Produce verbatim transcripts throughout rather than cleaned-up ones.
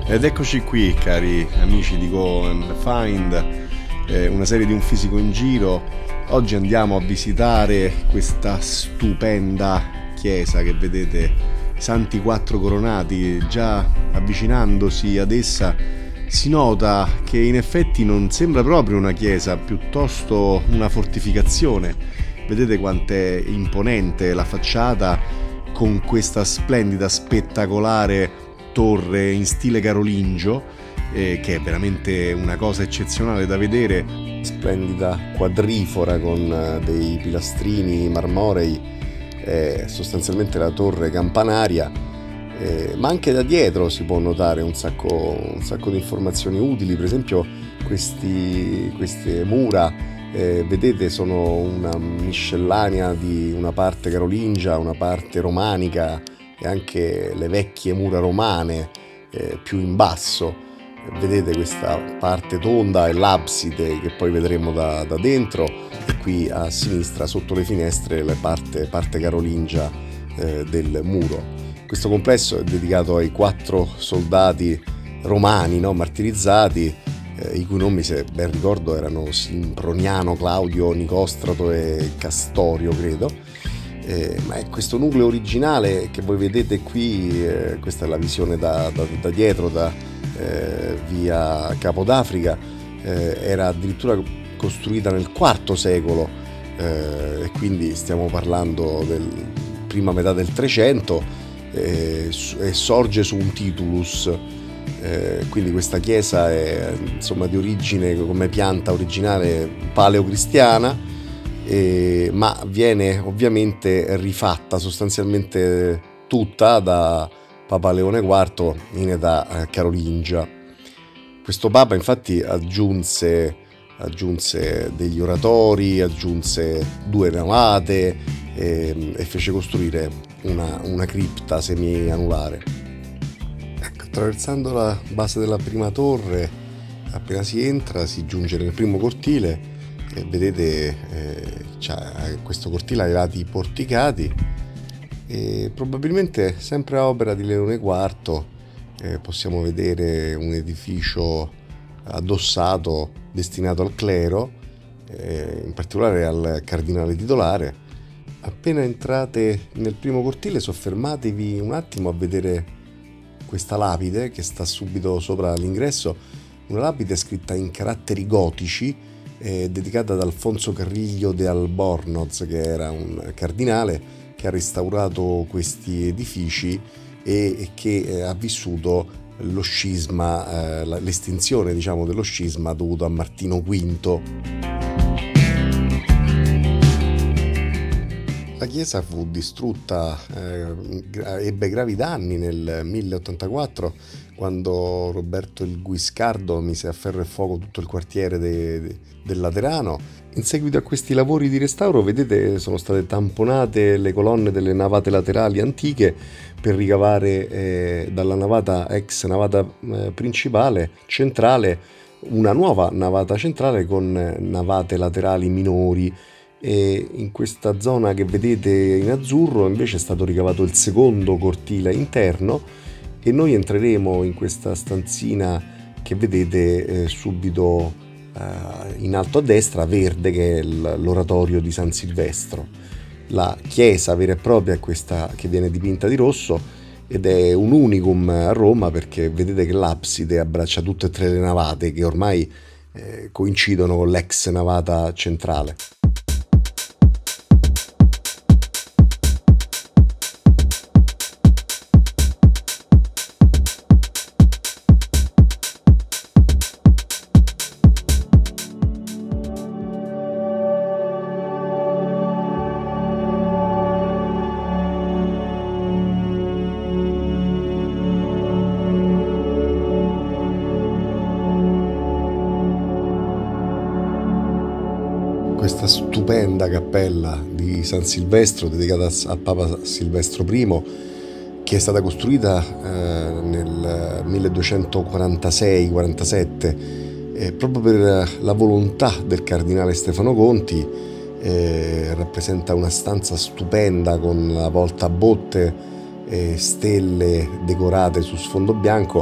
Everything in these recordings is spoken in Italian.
Ed eccoci qui, cari amici di Go and Find, eh, una serie di Un fisico in giro. Oggi andiamo a visitare questa stupenda chiesa che vedete, Santi Quattro Coronati. Già avvicinandosi ad essa si nota che in effetti non sembra proprio una chiesa, piuttosto una fortificazione. Vedete quant'è imponente la facciata con questa splendida, spettacolare torre in stile carolingio, eh, che è veramente una cosa eccezionale da vedere, splendida, quadrifora con eh, dei pilastrini marmorei, eh, sostanzialmente la torre campanaria, eh, ma anche da dietro si può notare un sacco, un sacco di informazioni utili. Per esempio questi, queste mura, eh, vedete, sono una miscellanea di una parte carolingia, una parte romanica, e anche le vecchie mura romane, eh, più in basso. Vedete questa parte tonda e l'abside che poi vedremo da, da dentro, e qui a sinistra sotto le finestre la parte, parte carolingia eh, del muro. Questo complesso è dedicato ai quattro soldati romani, no, martirizzati, eh, i cui nomi, se ben ricordo, erano Simproniano, Claudio, Nicostrato e Castorio, credo. Eh, ma è questo nucleo originale che voi vedete qui, eh, questa è la visione da, da, da dietro, da eh, via Capo d'Africa, eh, era addirittura costruita nel quarto secolo, eh, e quindi stiamo parlando del prima metà del Trecento, eh, e sorge su un titulus, eh, quindi questa chiesa è insomma di origine, come pianta originale, paleocristiana. Eh, ma viene ovviamente rifatta sostanzialmente tutta da Papa Leone quarto in età carolingia. Questo Papa infatti aggiunse, aggiunse degli oratori, aggiunse due navate, eh, e fece costruire una, una cripta semi-anulare. Ecco, attraversando la base della prima torre, appena si entra si giunge nel primo cortile. E vedete, eh, c'è questo cortile ai lati porticati, e probabilmente sempre a opera di Leone quarto. Eh, possiamo vedere un edificio addossato destinato al clero, eh, in particolare al cardinale titolare. Appena entrate nel primo cortile, soffermatevi un attimo a vedere questa lapide che sta subito sopra l'ingresso, una lapide scritta in caratteri gotici, Eh, dedicata ad Alfonso Carriglio de Albornoz, che era un cardinale che ha restaurato questi edifici e, e che eh, ha vissuto lo scisma, eh, l'estinzione, diciamo, dello scisma dovuto a Martino quinto. La chiesa fu distrutta, eh, ebbe gravi danni nel mille ottantaquattro, quando Roberto il Guiscardo mise a ferro e fuoco tutto il quartiere de, de, del Laterano. In seguito a questi lavori di restauro, vedete, sono state tamponate le colonne delle navate laterali antiche per ricavare eh, dalla navata ex navata eh, principale centrale una nuova navata centrale con eh, navate laterali minori. E in questa zona che vedete in azzurro invece è stato ricavato il secondo cortile interno, e noi entreremo in questa stanzina che vedete eh, subito eh, in alto a destra, verde, che è l'oratorio di San Silvestro. La chiesa vera e propria è questa che viene dipinta di rosso, ed è un unicum a Roma, perché vedete che l'abside abbraccia tutte e tre le navate, che ormai eh, coincidono con l'ex navata centrale. Questa stupenda cappella di San Silvestro, dedicata a Papa Silvestro primo, che è stata costruita eh, nel milleduecentoquarantasei quarantasette, eh, proprio per la volontà del cardinale Stefano Conti. Eh, rappresenta una stanza stupenda con la volta a botte e stelle decorate su sfondo bianco,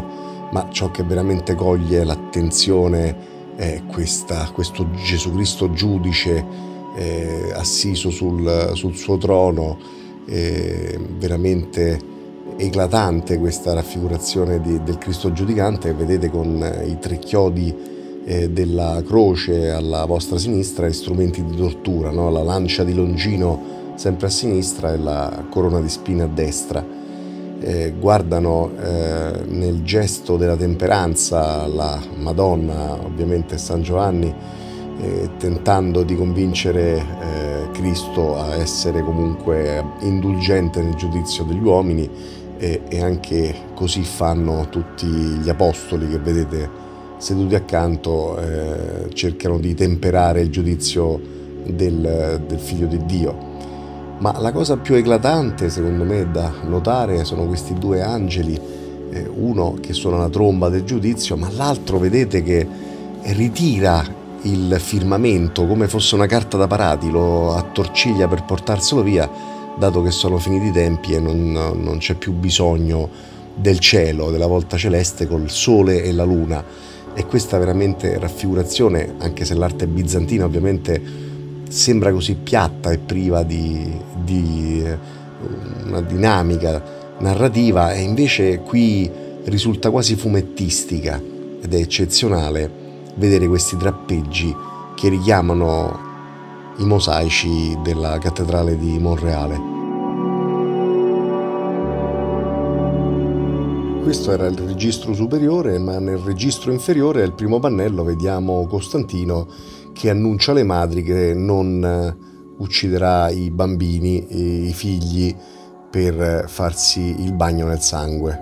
ma ciò che veramente coglie l'attenzione è questa, questo Gesù Cristo giudice eh, assiso sul, sul suo trono, eh, veramente eclatante questa raffigurazione di, del Cristo giudicante. Vedete con i tre chiodi eh, della croce alla vostra sinistra, strumenti di tortura, no? La lancia di Longino sempre a sinistra e la corona di spine a destra. Eh, guardano eh, nel gesto della temperanza la Madonna, ovviamente San Giovanni, eh, tentando di convincere eh, Cristo a essere comunque indulgente nel giudizio degli uomini, eh, e anche così fanno tutti gli apostoli che vedete seduti accanto, eh, cercano di temperare il giudizio del, del Figlio di Dio. Ma la cosa più eclatante, secondo me, da notare sono questi due angeli, eh, uno che suona la tromba del giudizio, ma l'altro vedete che ritira il firmamento come fosse una carta da parati, lo attorciglia per portarselo via, dato che sono finiti i tempi e non, non c'è più bisogno del cielo, della volta celeste col sole e la luna. E questa veramente raffigurazione, anche se l'arte bizantina ovviamente sembra così piatta e priva di, di una dinamica narrativa, e invece qui risulta quasi fumettistica, ed è eccezionale vedere questi drappeggi che richiamano i mosaici della cattedrale di Monreale. Questo era il registro superiore, ma nel registro inferiore, al primo pannello, vediamo Costantino che annuncia alle madri che non ucciderà i bambini, i figli, per farsi il bagno nel sangue.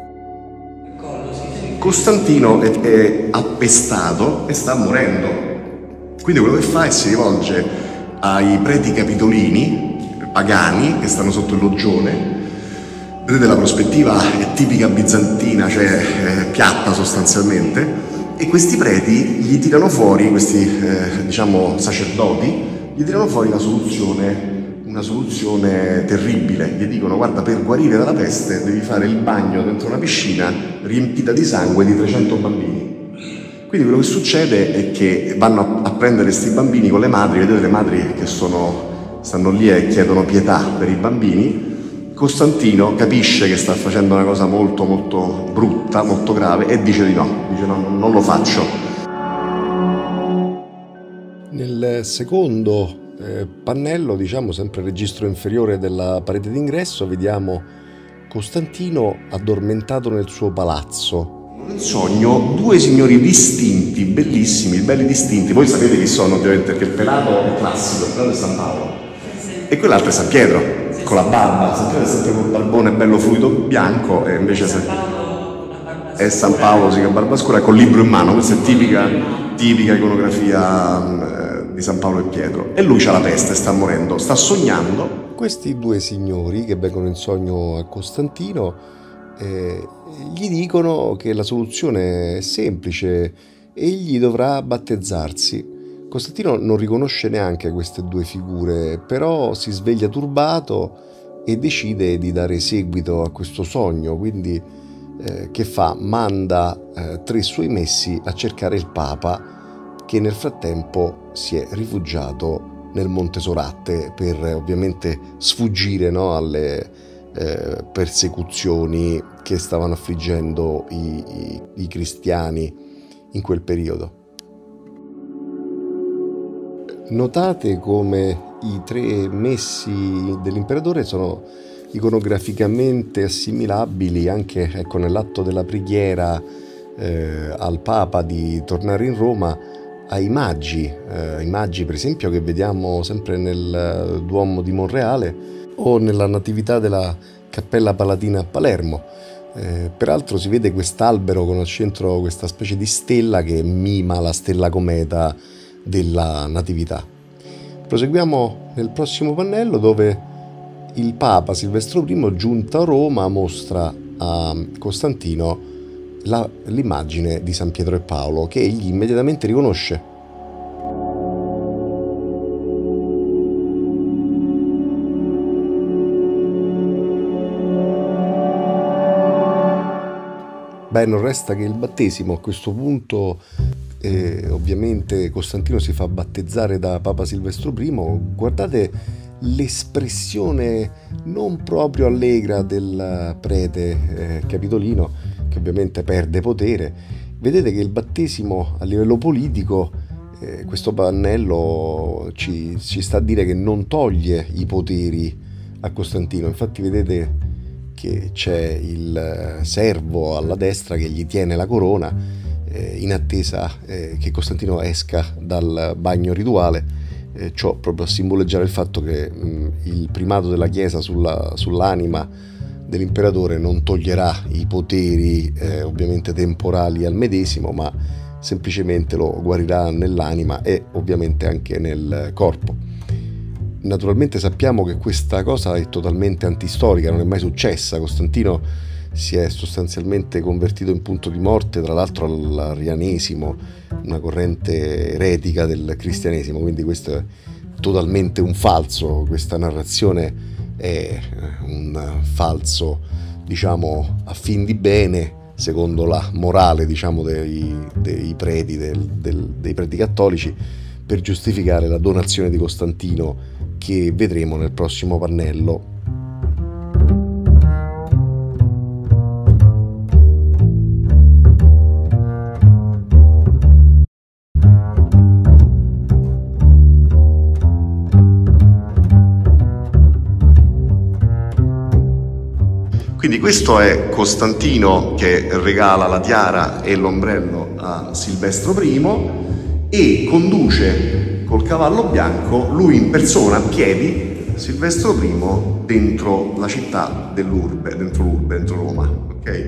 Costantino è, è appestato e sta morendo. Quindi quello che fa è si rivolge ai preti capitolini, pagani, che stanno sotto il loggione. Vedete, la prospettiva è tipica bizantina, cioè è piatta sostanzialmente. E questi preti gli tirano fuori, questi eh, diciamo sacerdoti, gli tirano fuori una soluzione, una soluzione terribile. Gli dicono: guarda, per guarire dalla peste devi fare il bagno dentro una piscina riempita di sangue di trecento bambini. Quindi quello che succede è che vanno a, a prendere questi bambini con le madri, vedete le madri che sono, stanno lì e chiedono pietà per i bambini. Costantino capisce che sta facendo una cosa molto molto brutta, molto grave, e dice di no, dice no, non lo faccio. Nel secondo eh, pannello, diciamo sempre registro inferiore della parete d'ingresso, vediamo Costantino addormentato nel suo palazzo. Nel sogno due signori distinti, bellissimi, belli distinti. Voi sapete chi sono ovviamente, perché il pelato è classico, il pelato è San Paolo e quell'altro è San Pietro, con la barba. San Pietro è sempre col barbone bello fluido bianco, e invece se... è San Paolo, sì, che ha barba scura, col libro in mano. Questa è tipica, tipica iconografia eh, di San Paolo e Pietro. E lui c'ha la peste, sta morendo, sta sognando. Questi due signori che vengono in sogno a Costantino eh, gli dicono che la soluzione è semplice: egli dovrà battezzarsi. Costantino non riconosce neanche queste due figure, però si sveglia turbato e decide di dare seguito a questo sogno. Quindi eh, che fa? Manda eh, tre suoi messi a cercare il Papa, che nel frattempo si è rifugiato nel Monte Soracte per eh, ovviamente sfuggire, no, alle eh, persecuzioni che stavano affliggendo i, i, i cristiani in quel periodo. Notate come i tre messi dell'imperatore sono iconograficamente assimilabili anche, ecco, nell'atto della preghiera eh, al Papa di tornare in Roma, ai Magi, eh, i Magi per esempio che vediamo sempre nel Duomo di Monreale o nella Natività della Cappella Palatina a Palermo. Eh, peraltro si vede quest'albero con al centro questa specie di stella che mima la stella cometa della Natività. Proseguiamo nel prossimo pannello, dove il Papa Silvestro primo, giunto a Roma, mostra a Costantino la, l'immagine di San Pietro e Paolo, che egli immediatamente riconosce. Beh, non resta che il battesimo. A questo punto eh, ovviamente Costantino si fa battezzare da Papa Silvestro primo. Guardate l'espressione non proprio allegra del prete eh, capitolino, che ovviamente perde potere. Vedete che il battesimo a livello politico, eh, questo pannello ci, ci sta a dire che non toglie i poteri a Costantino. Infatti vedete che c'è il servo alla destra che gli tiene la corona eh, in attesa eh, che Costantino esca dal bagno rituale, eh, ciò proprio a simboleggiare il fatto che mh, il primato della Chiesa sulla, sull'anima dell'imperatore non toglierà i poteri eh, ovviamente temporali al medesimo, ma semplicemente lo guarirà nell'anima e ovviamente anche nel corpo. Naturalmente sappiamo che questa cosa è totalmente antistorica, non è mai successa. Costantino si è sostanzialmente convertito in punto di morte, tra l'altro all'arianesimo, una corrente eretica del cristianesimo, quindi questo è totalmente un falso, questa narrazione è un falso, diciamo, a fin di bene, secondo la morale, diciamo, dei, dei preti, del, del, dei preti cattolici, per giustificare la donazione di Costantino che vedremo nel prossimo pannello. Quindi questo è Costantino che regala la tiara e l'ombrello a Silvestro primo e conduce col cavallo bianco, lui in persona a piedi, Silvestro primo dentro la città dell'urbe, dentro l'urbe, dentro Roma, ok?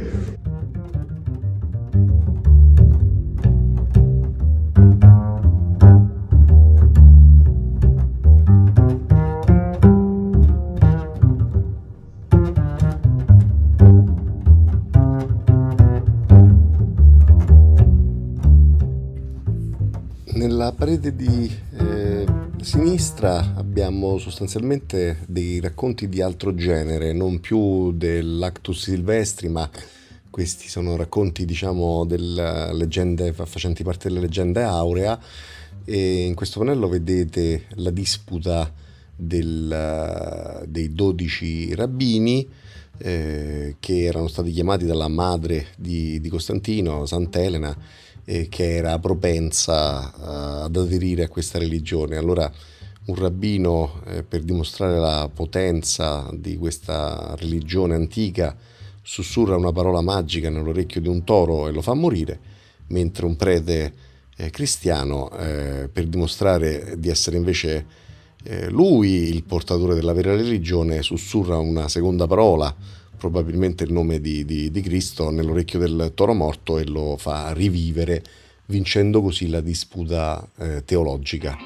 Nella parete di eh, sinistra abbiamo sostanzialmente dei racconti di altro genere, non più dell'Actus Silvestri, ma questi sono racconti, diciamo, delle leggende facenti parte delle leggende aurea. E in questo pannello vedete la disputa del, dei dodici rabbini eh, che erano stati chiamati dalla madre di, di Costantino, Sant'Elena, eh, che era propensa uh, ad aderire a questa religione. Allora un rabbino, eh, per dimostrare la potenza di questa religione antica, sussurra una parola magica nell'orecchio di un toro e lo fa morire, mentre un prete eh, cristiano, eh, per dimostrare di essere invece eh, lui il portatore della vera religione, sussurra una seconda parola, probabilmente il nome di, di, di Cristo, nell'orecchio del toro morto e lo fa rivivere, vincendo così la disputa eh, teologica.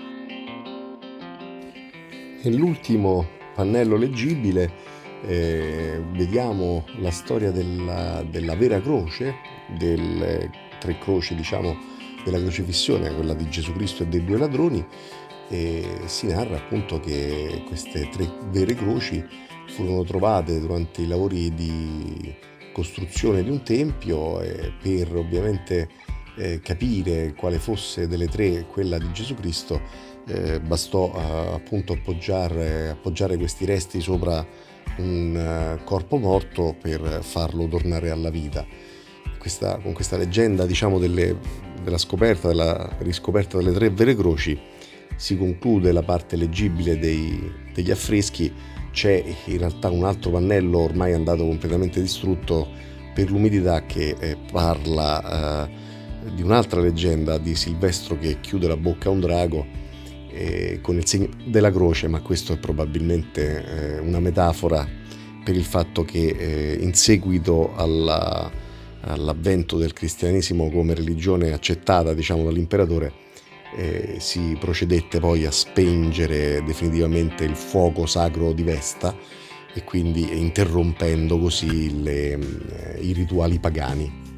Nell'ultimo pannello leggibile eh, vediamo la storia della, della vera croce, delle tre croci, diciamo, della crocifissione, quella di Gesù Cristo e dei due ladroni, e si narra appunto che queste tre vere croci furono trovate durante i lavori di costruzione di un tempio e per ovviamente eh, capire quale fosse delle tre quella di Gesù Cristo eh, bastò eh, appunto appoggiare, appoggiare questi resti sopra un uh, corpo morto per farlo tornare alla vita. Questa, con questa leggenda, diciamo, delle, della scoperta, della riscoperta delle tre vere croci si conclude la parte leggibile dei, degli affreschi. C'è in realtà un altro pannello ormai andato completamente distrutto per l'umidità che eh, parla eh, di un'altra leggenda di Silvestro che chiude la bocca a un drago eh, con il segno della croce, ma questo è probabilmente eh, una metafora per il fatto che eh, in seguito alla, all'avvento del cristianesimo come religione accettata, diciamo, dall'imperatore, Eh, si procedette poi a spengere definitivamente il fuoco sacro di Vesta e quindi interrompendo così le, eh, i rituali pagani.